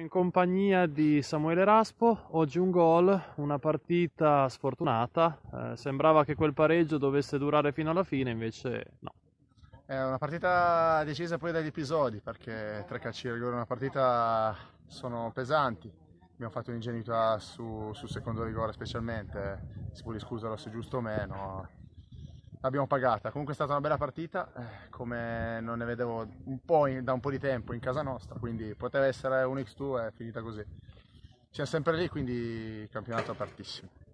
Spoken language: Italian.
in compagnia di Samuele Raspo. Oggi un gol, una partita sfortunata. Sembrava che quel pareggio dovesse durare fino alla fine, invece no. È una partita decisa poi dagli episodi, perché tre calci di rigore in una partita sono pesanti. Abbiamo fatto un'ingenuità sul secondo rigore specialmente, si può discutere se è giusto o meno. L'abbiamo pagata. Comunque è stata una bella partita, come non ne vedevo da un po' di tempo in casa nostra, quindi poteva essere un X2 e è finita così. Siamo sempre lì, quindi campionato apertissimo.